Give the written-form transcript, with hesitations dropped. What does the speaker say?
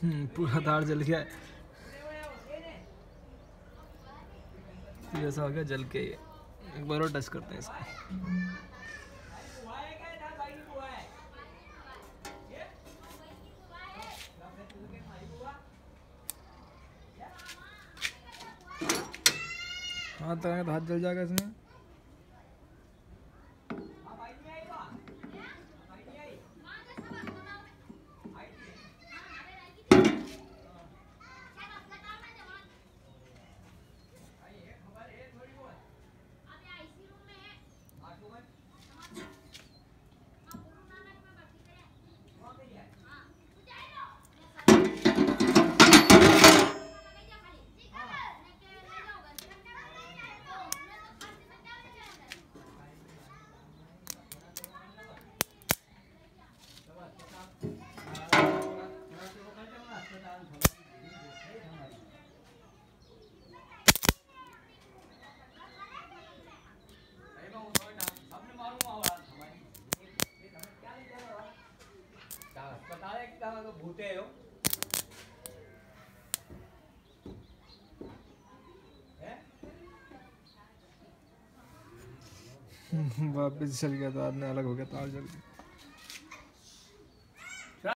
पूरा तार जल गया है। ऐसा हो गया जल के। एक बार और टच करते हैं इसको। हाथ लगाएंगे तो हाथ जल जाएगा इसमें। वापिस चल गया तो आदमी अलग हो गया तार जल गया।